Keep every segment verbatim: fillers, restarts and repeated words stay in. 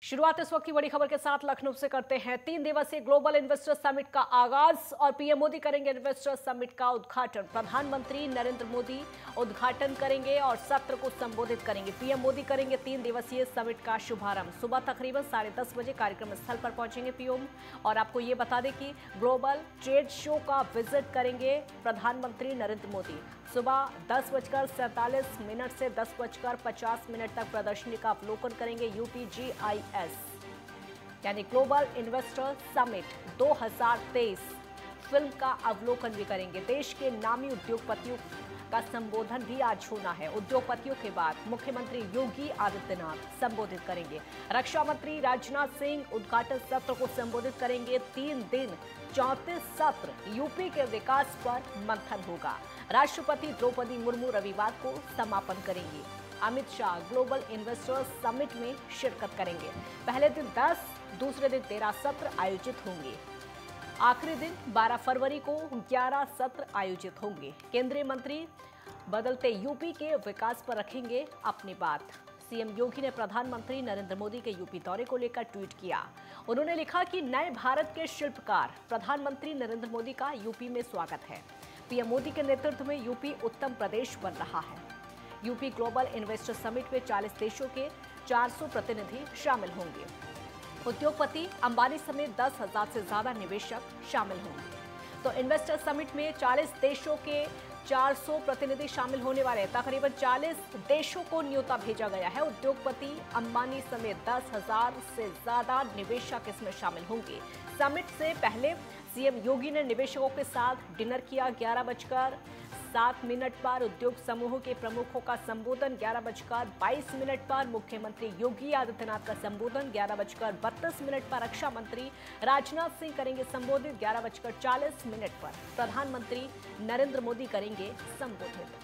शुरुआत इस वक्त की बड़ी खबर के साथ लखनऊ से करते हैं। तीन दिवसीय ग्लोबल इन्वेस्टर समिट का आगाज और पीएम मोदी करेंगे इन्वेस्टर समिट का उद्घाटन। प्रधानमंत्री नरेंद्र मोदी उद्घाटन करेंगे और सत्र को संबोधित करेंगे। पीएम मोदी करेंगे तीन दिवसीय समिट का शुभारंभ। सुबह तकरीबन साढ़े दस बजे कार्यक्रम स्थल पर पहुंचेंगे पीएम। और आपको ये बता दें कि ग्लोबल ट्रेड शो का विजिट करेंगे प्रधानमंत्री नरेंद्र मोदी। सुबह दस बजकर सैंतालीस मिनट से दस बजकर पचास मिनट तक प्रदर्शनी का अवलोकन करेंगे। यूपीजीआईएस यानी ग्लोबल इन्वेस्टर समिट दो हज़ार तेईस फिल्म का अवलोकन भी करेंगे। देश के नामी उद्योगपतियों का संबोधन भी आज होना है। उद्योगपतियों के बाद मुख्यमंत्री योगी आदित्यनाथ संबोधित करेंगे। रक्षा मंत्री राजनाथ सिंह उद्घाटन सत्र को संबोधित करेंगे। तीन दिन चौंतीस सत्र यूपी के विकास पर मंथन होगा। राष्ट्रपति द्रौपदी मुर्मू रविवार को समापन करेंगी। Amit Shah global investor summit में शिरकत करेंगे। पहले दिन दस, दूसरे दिन तेरह सत्र आयोजित होंगे। आखिरी दिन बारह फरवरी को ग्यारह सत्र आयोजित होंगे। केंद्रीय मंत्री बदलते यूपी के विकास पर रखेंगे अपनी बात। सीएम योगी ने प्रधानमंत्री नरेंद्र मोदी के यूपी दौरे को लेकर ट्वीट किया। उन्होंने लिखा कि नए भारत के शिल्पकार प्रधानमंत्री नरेंद्र मोदी का यूपी में स्वागत है। पीएम मोदी के नेतृत्व में यूपी उत्तम प्रदेश बन रहा है। यूपी ग्लोबल इन्वेस्टर समिट में चालीस देशों के चार सौ प्रतिनिधि शामिल होंगे। उद्योगपति अंबानी समेत दस हजार से ज्यादा निवेशक शामिल होंगे। तो इन्वेस्टर समिट में चालीस देशों के चार सौ प्रतिनिधि शामिल होने वाले हैं। तकरीबन चालीस देशों को न्योता भेजा गया है। उद्योगपति अंबानी समेत दस हजार से ज्यादा निवेशक इसमें शामिल होंगे। समिट से पहले सीएम योगी ने निवेशकों के साथ डिनर किया। ग्यारह बजकर सात मिनट पर उद्योग समूहों के प्रमुखों का संबोधन। ग्यारह बजकर बाईस मिनट पर मुख्यमंत्री योगी आदित्यनाथ का संबोधन। ग्यारह बजकर बत्तीस मिनट पर रक्षा मंत्री राजनाथ सिंह करेंगे संबोधित। ग्यारह बजकर चालीस मिनट पर प्रधानमंत्री नरेंद्र मोदी करेंगे संबोधित।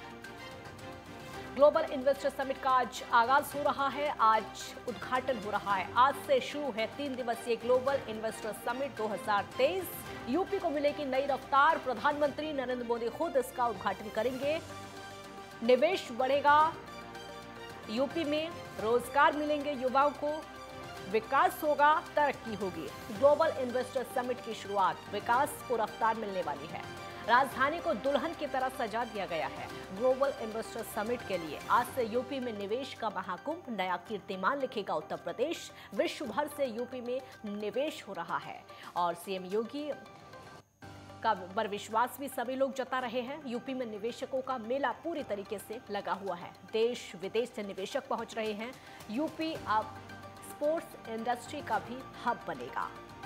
ग्लोबल इन्वेस्टर समिट का आज आगाज हो रहा है, आज उद्घाटन हो रहा है। आज से शुरू है तीन दिवसीय ग्लोबल इन्वेस्टर समिट दो हज़ार तेईस। यूपी को मिलेगी नई रफ्तार। प्रधानमंत्री नरेंद्र मोदी खुद इसका उद्घाटन करेंगे। निवेश बढ़ेगा यूपी में, रोजगार मिलेंगे युवाओं को, विकास होगा, तरक्की होगी। ग्लोबल इन्वेस्टर समिट की शुरुआत, विकास को रफ्तार मिलने वाली है। राजधानी को दुल्हन की तरह सजा दिया गया है। ग्लोबल इन्वेस्टर समिट के लिए आज से यूपी में निवेश का महाकुंभ, नया कीर्तिमान लिखेगा उत्तर प्रदेश। विश्व भर से यूपी में निवेश हो रहा है और सीएम योगी का पर विश्वास भी सभी लोग जता रहे हैं। यूपी में निवेशकों का मेला पूरी तरीके से लगा हुआ है। देश विदेश से निवेशक पहुंच रहे हैं। यूपी अब स्पोर्ट्स इंडस्ट्री का भी हब बनेगा।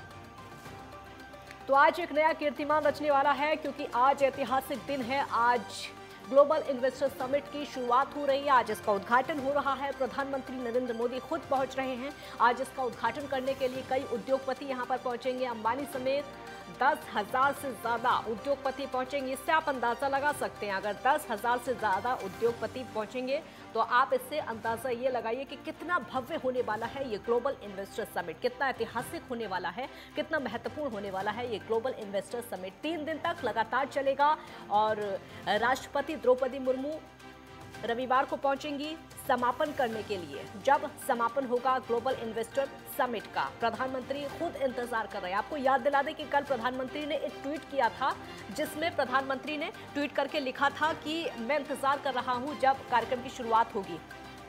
तो आज एक नया कीर्तिमान रचने वाला है, क्योंकि आज ऐतिहासिक दिन है। आज ग्लोबल इन्वेस्टर समिट की शुरुआत हो रही है। आज इसका उद्घाटन हो रहा है। प्रधानमंत्री नरेंद्र मोदी खुद पहुंच रहे हैं। आज इसका उद्घाटन करने के लिए कई उद्योगपति यहां पर पहुंचेंगे। अंबानी समेत दस हजार से ज्यादा उद्योगपति पहुंचेंगे। इससे आप अंदाजा लगा सकते हैं, अगर दस हजार से ज्यादा उद्योगपति पहुंचेंगे तो आप इससे अंदाजा ये लगाइए कि कितना भव्य होने वाला है ये ग्लोबल इन्वेस्टर समिट, कितना ऐतिहासिक होने वाला है, कितना महत्वपूर्ण होने वाला है ये ग्लोबल इन्वेस्टर समिट। तीन दिन तक लगातार चलेगा और राष्ट्रपति द्रौपदी मुर्मू रविवार को पहुंचेंगी समापन करने के लिए। जब समापन होगा ग्लोबल इन्वेस्टर समिट का, प्रधानमंत्री खुद इंतजार कर रहे हैं। आपको याद दिला दें कि कल प्रधानमंत्री ने एक ट्वीट किया था, जिसमें प्रधानमंत्री ने ट्वीट करके लिखा था कि मैं इंतजार कर रहा हूं जब कार्यक्रम की शुरुआत होगी।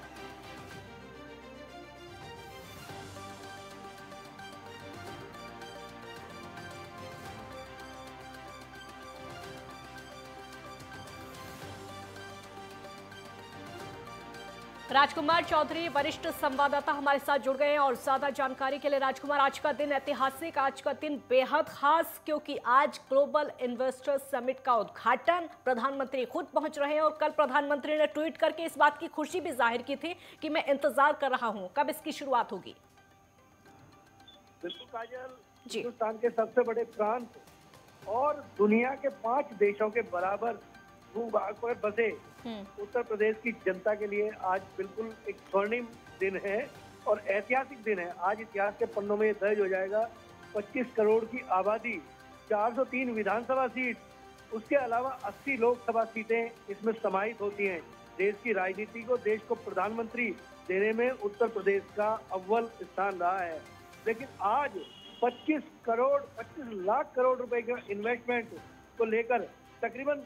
राजकुमार चौधरी वरिष्ठ संवाददाता हमारे साथ जुड़ गए हैं और ज्यादा जानकारी के लिए राजकुमार, आज का दिन ऐतिहासिक, आज का दिन बेहद खास, क्योंकि आज ग्लोबल इन्वेस्टर समिट का उद्घाटन, प्रधानमंत्री खुद पहुंच रहे हैं और कल प्रधानमंत्री ने ट्वीट करके इस बात की खुशी भी जाहिर की थी कि मैं इंतजार कर रहा हूं, कब इसकी शुरुआत होगी। बिल्कुल काजल, हिंदुस्तान के सबसे बड़े प्रांत और दुनिया के पांच देशों के बराबर भूभाग पर बसे उत्तर प्रदेश की जनता के लिए आज बिल्कुल एक स्वर्णिम दिन है और ऐतिहासिक दिन है। आज इतिहास के पन्नों में दर्ज हो जाएगा। पच्चीस करोड़ की आबादी, चार सौ तीन विधानसभा सीट, उसके अलावा अस्सी लोकसभा सीटें इसमें समाहित होती हैं। देश की राजनीति को, देश को प्रधानमंत्री देने में उत्तर प्रदेश का अव्वल स्थान रहा है। लेकिन आज पच्चीस करोड़ पच्चीस लाख करोड़ रुपए का इन्वेस्टमेंट को लेकर तकरीबन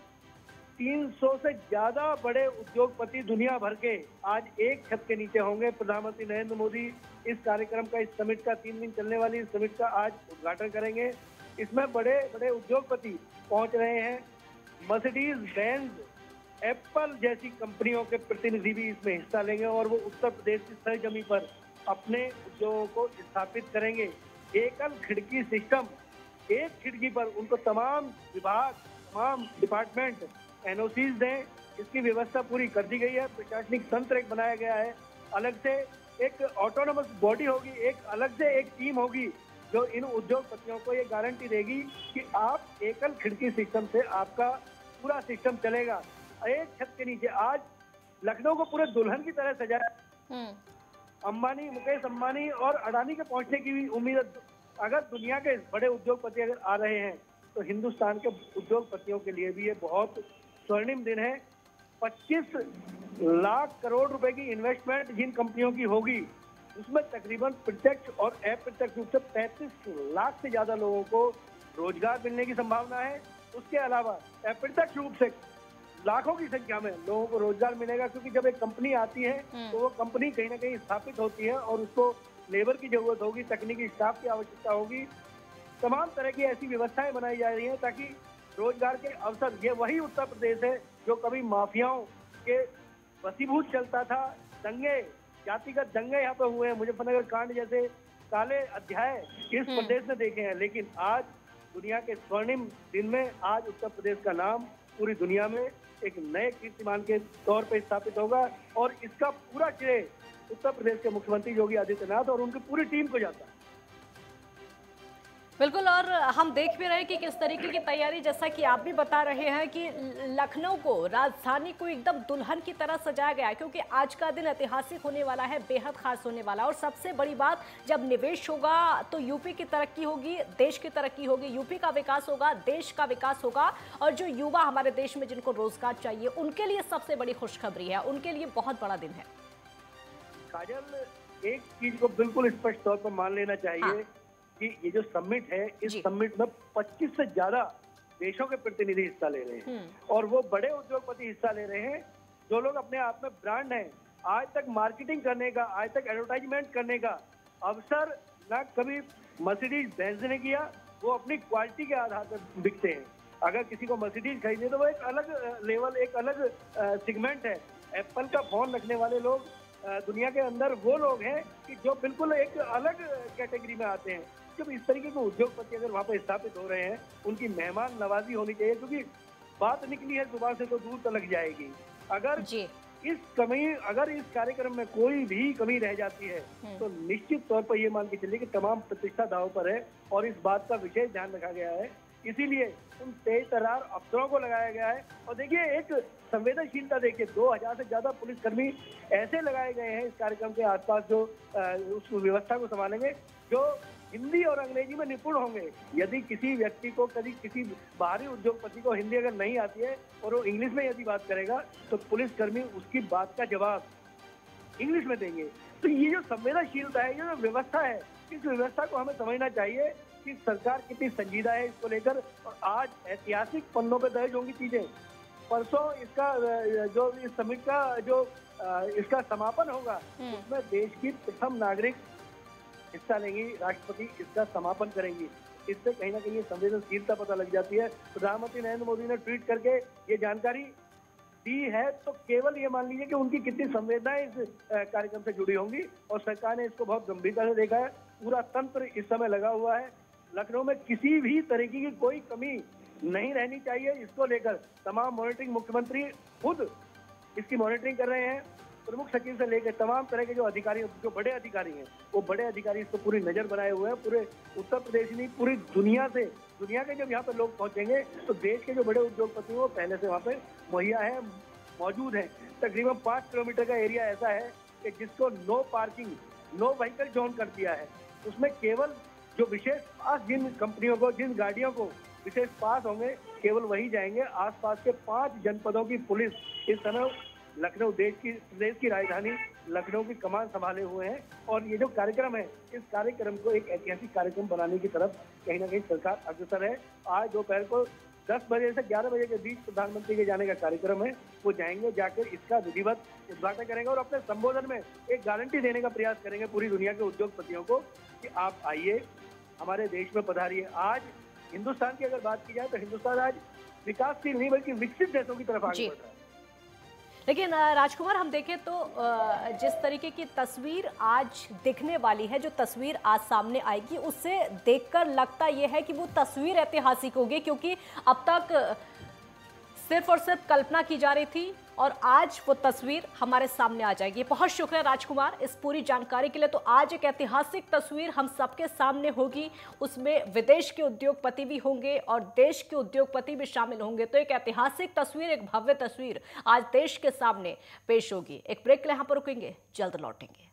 तीन सौ से ज्यादा बड़े उद्योगपति दुनिया भर के आज एक छत के नीचे होंगे। प्रधानमंत्री नरेंद्र मोदी इस कार्यक्रम का, इस समिट का, तीन दिन चलने वाली इस समिट का आज उद्घाटन करेंगे। इसमें बड़े बड़े उद्योगपति पहुंच रहे हैं। मर्सिडीज बेंज, एप्पल जैसी कंपनियों के प्रतिनिधि भी इसमें हिस्सा लेंगे और वो उत्तर प्रदेश की सरजमी पर अपने उद्योगों को स्थापित करेंगे। एकल खिड़की सिस्टम, एक खिड़की पर उनको तमाम विभाग, तमाम डिपार्टमेंट एनओसीज दें, इसकी व्यवस्था पूरी कर दी गई है। प्रशासनिक तंत्र एक बनाया गया है, अलग से एक ऑटोनोमस बॉडी होगी, एक अलग से एक टीम होगी जो इन उद्योगपतियों को ये गारंटी देगी कि आप एकल खिड़की सिस्टम से आपका पूरा सिस्टम चलेगा। एक छत के नीचे आज लखनऊ को पूरे दुल्हन की तरह सजाया। अंबानी, मुकेश अंबानी और अडानी के पहुंचने की भी उम्मीद है। अगर दुनिया के बड़े उद्योगपति अगर आ रहे हैं तो हिंदुस्तान के उद्योगपतियों के लिए भी ये बहुत स्वर्णिम दिन है। पच्चीस लाख करोड़ रुपए की इन्वेस्टमेंट जिन कंपनियों की होगी उसमें तकरीबन प्रत्यक्ष और अप्रत्यक्ष रूप से पैंतीस लाख से ज्यादा लोगों को रोजगार मिलने की संभावना है। उसके अलावा अप्रत्यक्ष रूप से लाखों की संख्या में लोगों को रोजगार मिलेगा, क्योंकि जब एक कंपनी आती है तो वो कंपनी कहीं ना कहीं स्थापित होती है और उसको लेबर की जरूरत होगी, तकनीकी स्टाफ की आवश्यकता होगी। तमाम तरह की ऐसी व्यवस्थाएं बनाई जा रही हैं ताकि रोजगार के अवसर, ये वही उत्तर प्रदेश है जो कभी माफियाओं के वसीभूत चलता था। दंगे, जातिगत दंगे यहाँ पे हुए हैं, मुजफ्फरनगर कांड जैसे काले अध्याय इस प्रदेश में देखे हैं। लेकिन आज दुनिया के स्वर्णिम दिन में आज उत्तर प्रदेश का नाम पूरी दुनिया में एक नए कीर्तिमान के तौर पर स्थापित होगा और इसका पूरा श्रेय उत्तर प्रदेश के मुख्यमंत्री योगी आदित्यनाथ और उनकी पूरी टीम को जाता है। बिल्कुल, और हम देख भी रहे हैं कि किस तरीके की तैयारी, जैसा कि आप भी बता रहे हैं कि लखनऊ को, राजधानी को एकदम दुल्हन की तरह सजाया गया है, क्योंकि आज का दिन ऐतिहासिक होने वाला है, बेहद खास होने वाला है। और सबसे बड़ी बात, जब निवेश होगा तो यूपी की तरक्की होगी, देश की तरक्की होगी, यूपी का विकास होगा, देश का विकास होगा। और जो युवा हमारे देश में जिनको रोजगार चाहिए उनके लिए सबसे बड़ी खुशखबरी है, उनके लिए बहुत बड़ा दिन है। काजल, एक चीज को बिल्कुल स्पष्ट तौर पर मान लेना चाहिए, हाँ। कि ये जो समिट है, इस समिट में पच्चीस से ज्यादा देशों के प्रतिनिधि हिस्सा ले रहे हैं और वो बड़े उद्योगपति हिस्सा ले रहे हैं जो लोग अपने आप में ब्रांड हैं। आज तक मार्केटिंग करने का, आज तक एडवर्टाइजमेंट करने का अवसर ना कभी मर्सिडीज बेंज ने किया। वो अपनी क्वालिटी के आधार पर बिकते हैं। अगर किसी को मर्सिडीज खरीदनी तो वो एक अलग लेवल, एक अलग सेगमेंट है। एप्पल का फोन रखने वाले लोग दुनिया के अंदर वो लोग हैं कि जो बिल्कुल एक अलग कैटेगरी में आते हैं। जब इस तरीके के उद्योगपति अगर वहाँ पर स्थापित हो रहे हैं, उनकी मेहमान नवाजी होनी चाहिए, क्योंकि बात निकली है जुबान से तो दूर तक जाएगी। अगर इस कमी, अगर इस कार्यक्रम में कोई भी कमी रह जाती है तो निश्चित तौर पर ये मान के चलिए कि तमाम प्रतिष्ठा दांव पर है और इस बात का विशेष ध्यान रखा गया है। इसीलिए उन तेज तर्रार अफसरों को लगाया गया है। और देखिए, एक संवेदनशीलता देखिए, दो हजार से ज्यादा पुलिसकर्मी ऐसे लगाए गए हैं इस कार्यक्रम के आसपास जो उस व्यवस्था को संभालेंगे, जो हिंदी और अंग्रेजी में निपुण होंगे। यदि किसी व्यक्ति को, कभी किसी बाहरी उद्योगपति को हिंदी अगर नहीं आती है और वो इंग्लिश में यदि बात करेगा तो पुलिसकर्मी उसकी बात का जवाब इंग्लिश में देंगे। तो ये जो संवेदनशीलता है, ये जो व्यवस्था है, इस व्यवस्था को हमें समझना चाहिए कि सरकार कितनी संजीदा है इसको लेकर। और आज ऐतिहासिक पन्नों पे दर्ज होंगी चीजें। परसों इसका जो इस समिट का जो इसका समापन होगा, उसमें देश की प्रथम नागरिक हिस्सा लेंगी, राष्ट्रपति इसका समापन करेंगी। इससे कहीं ना कहीं ये संवेदनशीलता पता लग जाती है। प्रधानमंत्री नरेंद्र मोदी ने ट्वीट करके ये जानकारी दी है, तो केवल ये मान लीजिए कि उनकी कितनी संवेदनाएं इस कार्यक्रम से जुड़ी होंगी और सरकार ने इसको बहुत गंभीरता से देखा है। पूरा तंत्र इस समय लगा हुआ है। लखनऊ में किसी भी तरीके की कोई कमी नहीं रहनी चाहिए। इसको लेकर तमाम मॉनिटरिंग, मुख्यमंत्री खुद इसकी मॉनिटरिंग कर रहे हैं। प्रमुख सचिव से लेकर तमाम तरह के जो अधिकारी, जो बड़े अधिकारी हैं, वो बड़े अधिकारी इसको पूरी नजर बनाए हुए हैं। पूरे उत्तर प्रदेश नहीं, पूरी दुनिया से, दुनिया के जब यहाँ पे लोग पहुंचेंगे तो देश के जो बड़े उद्योगपति वो पहले से वहाँ पे मुहैया है, मौजूद है। तकरीबन पाँच किलोमीटर का एरिया ऐसा है कि जिसको no parking, no vehicle zone कर दिया है। उसमें केवल जो विशेष पास, जिन कंपनियों को, जिन गाड़ियों को विशेष पास होंगे, केवल वही जाएंगे। आसपास के पांच जनपदों की पुलिस इस समय लखनऊ, देश की प्रदेश की राजधानी लखनऊ की कमान संभाले हुए हैं और ये जो कार्यक्रम है, इस कार्यक्रम को एक ऐतिहासिक कार्यक्रम बनाने की तरफ कहीं ना कहीं सरकार अग्रसर है। आज दोपहर को दस बजे से ग्यारह बजे के बीच प्रधानमंत्री के जाने का कार्यक्रम है। वो जाएंगे, जाकर इसका विधिवत उद्घाटन करेंगे और अपने संबोधन में एक गारंटी देने का प्रयास करेंगे पूरी दुनिया के उद्योगपतियों को कि आप आइए, हमारे देश में पधारिए। आज हिंदुस्तान की अगर बात की जाए तो हिंदुस्तान आज विकासशील नहीं बल्कि विकसित देशों की तरफ आगे बढ़ रहा है। लेकिन राजकुमार, हम देखें तो जिस तरीके की तस्वीर आज दिखने वाली है, जो तस्वीर आज सामने आएगी, उससे देखकर लगता यह है कि वो तस्वीर ऐतिहासिक होगी, क्योंकि अब तक सिर्फ और सिर्फ कल्पना की जा रही थी और आज वो तस्वीर हमारे सामने आ जाएगी। बहुत शुक्रिया राजकुमार इस पूरी जानकारी के लिए। तो आज एक ऐतिहासिक तस्वीर हम सबके सामने होगी, उसमें विदेश के उद्योगपति भी होंगे और देश के उद्योगपति भी शामिल होंगे। तो एक ऐतिहासिक तस्वीर, एक भव्य तस्वीर आज देश के सामने पेश होगी। एक ब्रेक के लिए यहाँ पर रुकेंगे, जल्द लौटेंगे।